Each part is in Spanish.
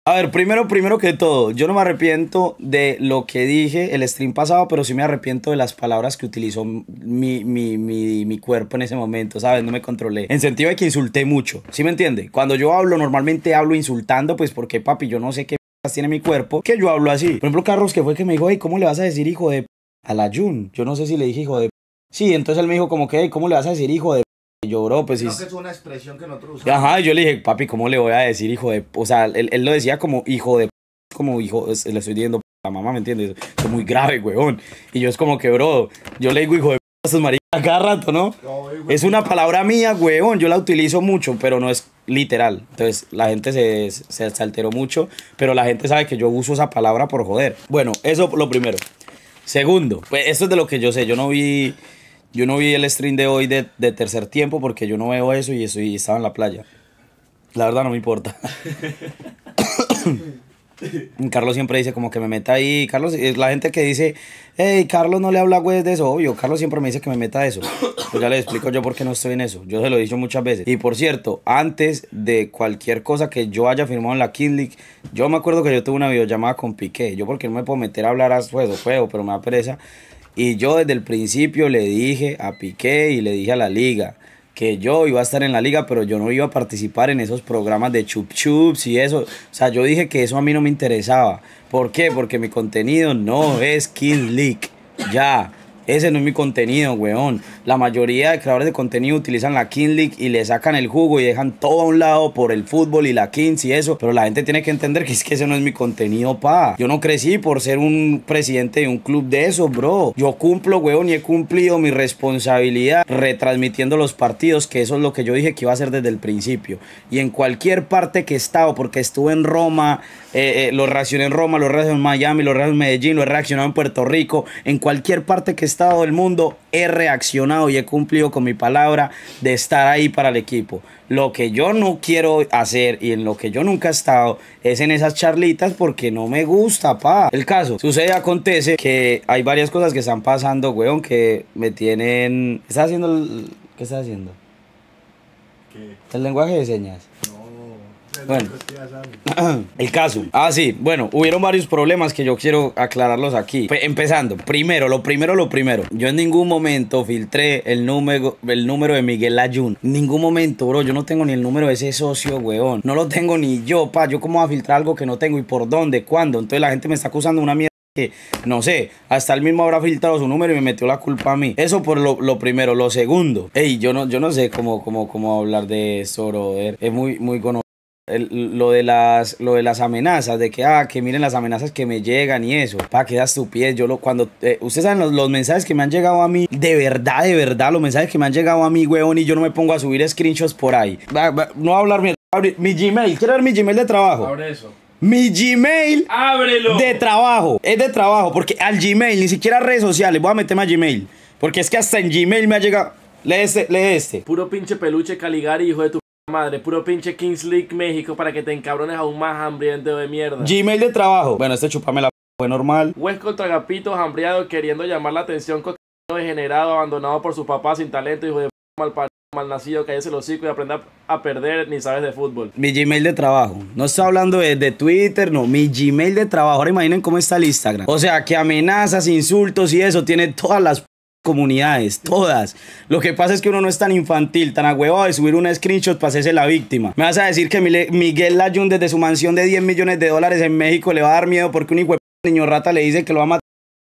A ver, primero que todo, yo no me arrepiento de lo que dije el stream pasado, pero sí me arrepiento de las palabras que utilizó mi cuerpo en ese momento, ¿sabes? No me controlé. En sentido de que insulté mucho, ¿sí me entiende? Cuando yo hablo, normalmente hablo insultando, pues porque, papi, yo no sé qué tiene mi cuerpo, que yo hablo así. Por ejemplo, Carlos, que fue que me dijo, hey, ¿cómo le vas a decir hijo de a la Jun? Yo no sé si le dije hijo de Sí, entonces él me dijo como que, hey, ¿cómo le vas a decir hijo de Y yo, bro, pues sí. Creo que es una expresión que nosotros usamos. Ajá, y yo le dije, papi, ¿cómo le voy a decir hijo de O sea, él lo decía como hijo de como hijo, le estoy diciendo a la mamá, ¿me entiendes? Es muy grave, weón. Y yo es como que, bro, yo le digo hijo de a estos maricas cada rato, ¿no? Es una palabra mía, weón, yo la utilizo mucho, pero no es literal. Entonces, la gente se alteró mucho, pero la gente sabe que yo uso esa palabra por joder. Bueno, eso lo primero. Segundo, pues esto es de lo que yo sé, yo no vi el stream de hoy de tercer tiempo porque yo no veo eso y estaba en la playa. La verdad no me importa. Carlos siempre dice como que me meta ahí. Carlos, es la gente que dice, hey, Carlos no le habla güey de eso. Obvio, Carlos siempre me dice que me meta eso. Pues ya le explico yo por qué no estoy en eso. Yo se lo he dicho muchas veces. Y por cierto, antes de cualquier cosa que yo haya firmado en la Kings League, yo me acuerdo que yo tuve una videollamada con Piqué. Yo porque no me puedo meter a hablar a juego, pero me da pereza. Y yo desde el principio le dije a Piqué y le dije a la liga que yo iba a estar en la liga, pero yo no iba a participar en esos programas de chup chups y eso. O sea, yo dije que eso a mí no me interesaba. ¿Por qué? Porque mi contenido no es Kings League. Ya. Ese no es mi contenido, weón. La mayoría de creadores de contenido utilizan la Kings League y le sacan el jugo y dejan todo a un lado por el fútbol y la Kings y eso. Pero la gente tiene que entender que es que ese no es mi contenido, pa. Yo no crecí por ser un presidente de un club de esos, bro. Yo cumplo, weón, y he cumplido mi responsabilidad retransmitiendo los partidos, que eso es lo que yo dije que iba a hacer desde el principio. Y en cualquier parte que he estado, porque estuve en Roma, lo reaccioné en Roma, lo reaccioné en Miami, lo reaccioné en Medellín, lo he reaccionado en Puerto Rico, en cualquier parte que he estado del mundo, he reaccionado y he cumplido con mi palabra de estar ahí para el equipo. Lo que yo no quiero hacer y en lo que yo nunca he estado es en esas charlitas porque no me gusta, pa. El caso, sucede, acontece que hay varias cosas que están pasando, weón, que me tienen... ¿Estás haciendo ¿Qué estás haciendo? ¿Qué? El lenguaje de señas. Bueno, Bueno. el caso. Ah, sí, bueno, hubieron varios problemas que yo quiero aclararlos aquí. Empezando, lo primero. Yo en ningún momento filtré el número de Miguel Layún. En ningún momento, bro. Yo no tengo ni el número de ese socio, weón. No lo tengo ni yo, pa. Yo cómo voy a filtrar algo que no tengo y por dónde, cuándo. Entonces la gente me está acusando una mierda que, no sé, hasta él mismo habrá filtrado su número y me metió la culpa a mí. Eso por lo primero. Lo segundo, ey, yo no sé cómo hablar de esto, brother. Es muy conocido. Lo de las amenazas, de que miren las amenazas que me llegan y eso, pa, queda estupidez. Ustedes saben los mensajes que me han llegado a mí, de verdad, los mensajes que me han llegado a mí, weón, y yo no me pongo a subir screenshots por ahí. No voy a hablar mierda. Mi Gmail, ¿quiero ver mi Gmail de trabajo? Abre eso. Mi Gmail ¡Ábrelo! de trabajo, es de trabajo, porque al Gmail, ni siquiera redes sociales, voy a meterme a Gmail, porque es que hasta en Gmail me ha llegado. Lee este. Puro pinche peluche Caligari, hijo de tu madre. Puro pinche Kings League México para que te encabrones aún más, hambriento de mierda. Gmail de trabajo. Bueno, chupame la fue normal. Huesco tragapitos, hambriado, queriendo llamar la atención, degenerado, abandonado por su papá, sin talento, hijo de malnacido, cállese el hocico y aprenda a perder, ni sabes de fútbol. Mi Gmail de trabajo. No estoy hablando de Twitter, no. Mi Gmail de trabajo. Ahora imaginen cómo está el Instagram. O sea, que amenazas, insultos y eso tiene todas las comunidades, todas. Lo que pasa es que uno no es tan infantil, tan agüevado de subir un screenshot para hacerse la víctima. Me vas a decir que Miguel Layún desde su mansión de 10 millones de dólares en México le va a dar miedo porque un hijo de niño rata le dice que lo va a matar.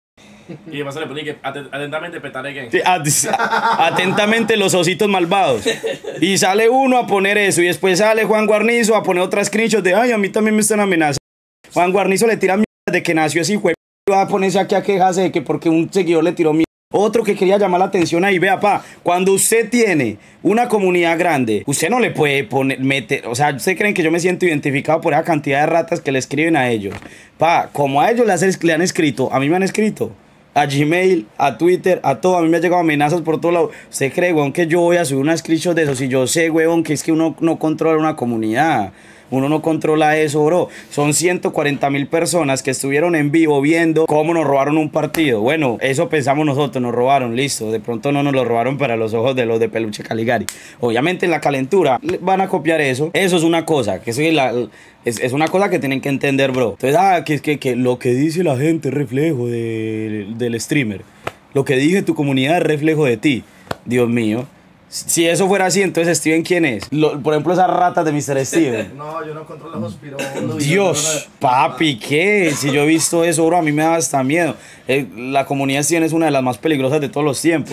Y además le poní que atentamente petaré Sí, atentamente los ositos malvados. Y sale uno a poner eso y después sale Juan Guarnizo a poner otra screenshot de ay, a mí también me están amenazando. Juan Guarnizo le tira mierda de que nació ese hijo de y va a ponerse aquí a quejarse de que porque un seguidor le tiró mierda. Otro que quería llamar la atención ahí, vea, pa, cuando usted tiene una comunidad grande, usted no le puede meter, o sea, ¿ustedes creen que yo me siento identificado por esa cantidad de ratas que le escriben a ellos? Pa, como a ellos le han escrito, a mí me han escrito, a Gmail, a Twitter, a todo, a mí me han llegado amenazas por todos lados. ¿Usted cree, weón, que yo voy a subir una screenshot de eso? Si yo sé, weón, que es que uno no controla una comunidad. Uno no controla eso, bro. Son 140.000 personas que estuvieron en vivo viendo cómo nos robaron un partido. Bueno, eso pensamos nosotros, nos robaron, listo. De pronto no nos lo robaron para los ojos de los de Peluche Caligari. Obviamente en la calentura van a copiar eso. Eso es una cosa, que eso es una cosa que tienen que entender, bro. Entonces, que lo que dice la gente es reflejo del streamer. Lo que dice tu comunidad es reflejo de ti. Dios mío. Si eso fuera así, entonces Steven, ¿quién es? Por ejemplo, esas ratas de Mr. Steven. No, yo no controlo los pirolos. Dios, papi, ¿qué? Si yo he visto eso, bro, a mí me da hasta miedo. La comunidad Steven es una de las más peligrosas de todos los tiempos.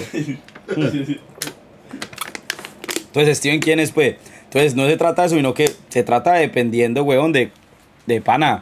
Entonces, Steven, ¿quién es, pues? Entonces, no se trata de eso, sino que se trata dependiendo, weón, de pana,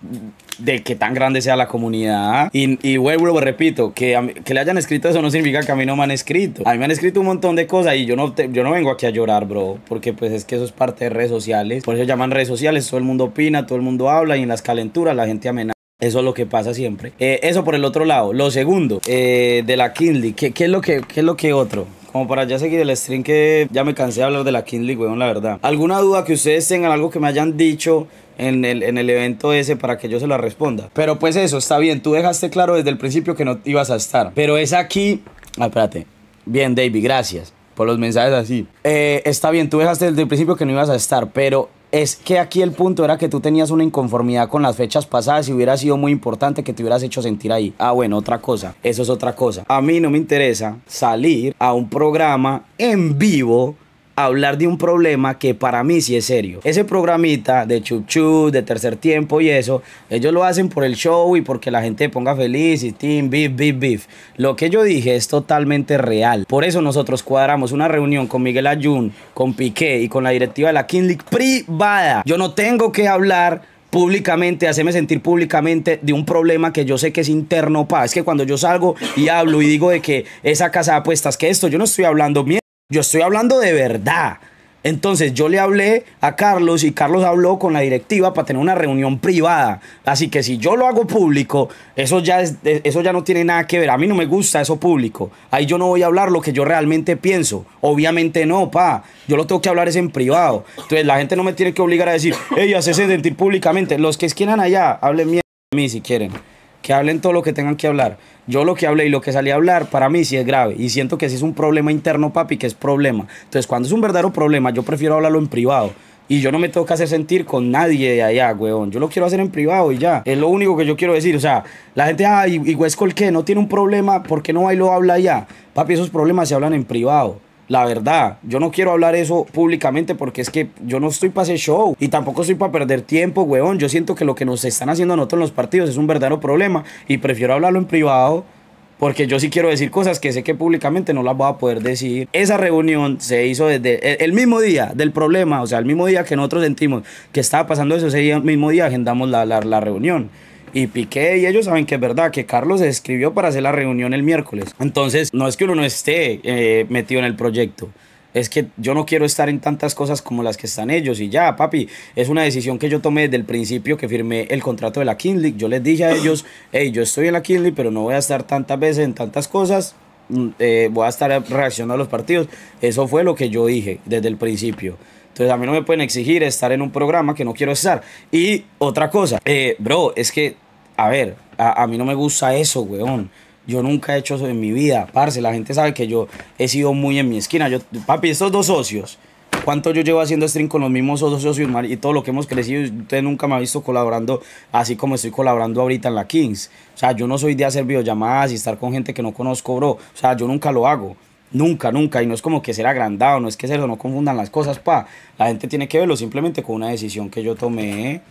de qué tan grande sea la comunidad. Y vuelvo, repito, que le hayan escrito eso no significa que a mí no me han escrito. A mí me han escrito un montón de cosas y yo no vengo aquí a llorar, bro, porque pues es que eso es parte de redes sociales. Por eso llaman redes sociales, todo el mundo opina, todo el mundo habla y en las calenturas la gente amenaza. Eso es lo que pasa siempre. Eso por el otro lado. Lo segundo, de la Kings League, ¿qué es lo que otro? Como para ya seguir el stream, que ya me cansé de hablar de la Kings League, weón, la verdad. ¿Alguna duda que ustedes tengan, algo que me hayan dicho en el evento ese para que yo se la responda? Pero pues eso, está bien, tú dejaste claro desde el principio que no ibas a estar. Pero es aquí... Ah, espérate. Bien, David, gracias por los mensajes así. Está bien, tú dejaste desde el principio que no ibas a estar, pero... Es que aquí el punto era que tú tenías una inconformidad con las fechas pasadas y hubiera sido muy importante que te hubieras hecho sentir ahí. Ah, bueno, otra cosa. Eso es otra cosa. A mí no me interesa salir a un programa en vivo a hablar de un problema que para mí sí es serio. Ese programita de chup chup, de tercer tiempo y eso, ellos lo hacen por el show y porque la gente ponga feliz y team, beef, beef, beef. Lo que yo dije es totalmente real. Por eso nosotros cuadramos una reunión con Miguel Ayun, con Piqué y con la directiva de la Kings League privada. Yo no tengo que hablar públicamente, hacerme sentir públicamente de un problema que yo sé que es interno, pa. Es que cuando yo salgo y hablo y digo de que esa casa de apuestas, que esto, yo no estoy hablando mierda. Yo estoy hablando de verdad. Entonces yo le hablé a Carlos y Carlos habló con la directiva para tener una reunión privada. Así que si yo lo hago público, eso ya no tiene nada que ver. A mí no me gusta eso público. Ahí yo no voy a hablar lo que yo realmente pienso. Obviamente no, pa. Yo lo tengo que hablar es en privado. Entonces la gente no me tiene que obligar a decir, hey, hacese sentir públicamente. Los que quieran allá, hablen mierda a mí si quieren. Que hablen todo lo que tengan que hablar. Yo lo que hablé y lo que salí a hablar, para mí sí es grave. Y siento que sí es un problema interno, papi, que es problema. Entonces, cuando es un verdadero problema, yo prefiero hablarlo en privado. Y yo no me tengo que hacer sentir con nadie de allá, weón. Yo lo quiero hacer en privado y ya. Es lo único que yo quiero decir. O sea, la gente, ¿y Huescol qué? ¿No tiene un problema? ¿Por qué no va y lo habla allá? Papi, esos problemas se hablan en privado. La verdad, yo no quiero hablar eso públicamente porque es que yo no estoy para ese show y tampoco estoy para perder tiempo, weón. Yo siento que lo que nos están haciendo a nosotros en los partidos es un verdadero problema y prefiero hablarlo en privado porque yo sí quiero decir cosas que sé que públicamente no las voy a poder decir. Esa reunión se hizo desde el mismo día del problema, o sea, el mismo día que nosotros sentimos que estaba pasando eso, ese mismo día agendamos la reunión. Y Piqué y ellos saben que es verdad, que Carlos se escribió para hacer la reunión el miércoles. Entonces, no es que uno no esté metido en el proyecto. Es que yo no quiero estar en tantas cosas como las que están ellos. Y ya, papi, es una decisión que yo tomé desde el principio que firmé el contrato de la Kings League. Yo les dije a ellos, hey, yo estoy en la Kings League, pero no voy a estar tantas veces en tantas cosas. Voy a estar reaccionando a los partidos. Eso fue lo que yo dije desde el principio. Entonces a mí no me pueden exigir estar en un programa que no quiero estar. Y otra cosa, bro, es que, a ver, a mí no me gusta eso, weón. Yo nunca he hecho eso en mi vida, parce. La gente sabe que yo he sido muy en mi esquina. Papi, estos dos socios, ¿cuánto yo llevo haciendo stream con los mismos dos socios y todo lo que hemos crecido? Usted nunca me ha visto colaborando así como estoy colaborando ahorita en la Kings. O sea, yo no soy de hacer videollamadas y estar con gente que no conozco, bro. O sea, yo nunca lo hago. Nunca, nunca. Y no es como que ser agrandado, no es que ser, no confundan las cosas, pa. La gente tiene que verlo simplemente con una decisión que yo tomé.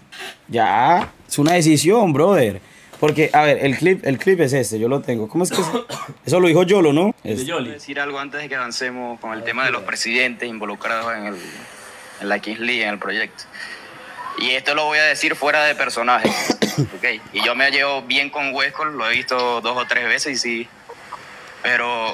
Ya, es una decisión, brother. Porque, a ver, el clip es este, yo lo tengo. ¿Cómo es que es? Eso lo dijo Yolo, ¿no? Quiero decir algo antes de que avancemos con el tema de los presidentes involucrados en la Kings League, en el proyecto. Y esto lo voy a decir fuera de personaje, ¿ok? Y yo me llevo bien con Huescol, lo he visto 2 o 3 veces y sí. Pero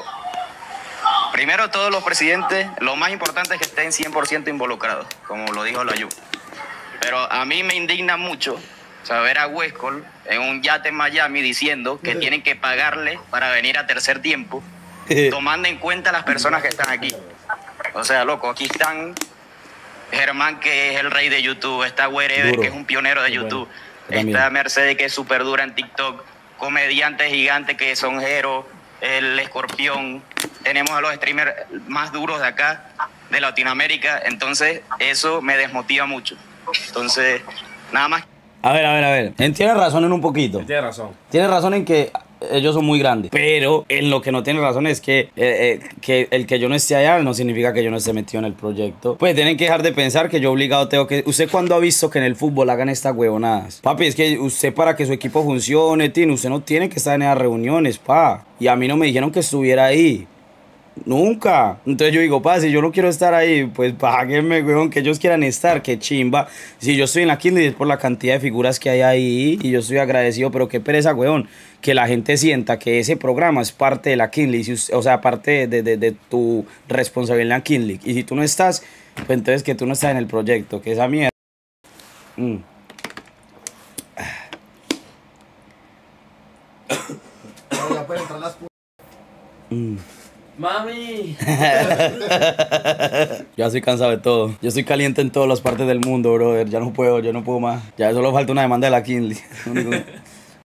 primero, todos los presidentes, lo más importante es que estén 100% involucrados, como lo dijo la Yu. Pero a mí me indigna mucho saber a Huescol en un yate en Miami diciendo que tienen que pagarle para venir a tercer tiempo, tomando en cuenta las personas que están aquí. O sea, loco, aquí están Germán, que es el rey de YouTube. Está Wherever, Duro. que es un pionero de YouTube. También. Está Mercedes, que es súper dura en TikTok. Comediantes gigantes que son Jero, el Escorpión. Tenemos a los streamers más duros de acá, de Latinoamérica. Entonces, eso me desmotiva mucho. Entonces, nada más. A ver. Él tiene razón en un poquito. Tiene razón. Tiene razón en que ellos son muy grandes. Pero en lo que no tiene razón es que el que yo no esté allá no significa que yo no esté metido en el proyecto. Pues tienen que dejar de pensar que yo obligado tengo que... ¿Usted cuándo ha visto que en el fútbol hagan estas huevonadas? Papi, es que usted para que su equipo funcione, usted no tiene que estar en esas reuniones, pa. Y a mí no me dijeron que estuviera ahí. Nunca. Entonces yo digo, pa, si yo no quiero estar ahí, pues páguenme, weón, que ellos quieran estar, qué chimba. Si yo estoy en la Kindle es por la cantidad de figuras que hay ahí y yo estoy agradecido, pero qué pereza, weón, que la gente sienta que ese programa es parte de la Kindle, o sea, parte de tu responsabilidad en la Kindle. Y si tú no estás, pues entonces que tú no estás en el proyecto, que esa mierda. Ahora ya pueden entrar las ¡Mami! Ya estoy cansado de todo. Yo estoy caliente en todas las partes del mundo, brother. Ya no puedo más. Ya solo falta una demanda de la Kindle.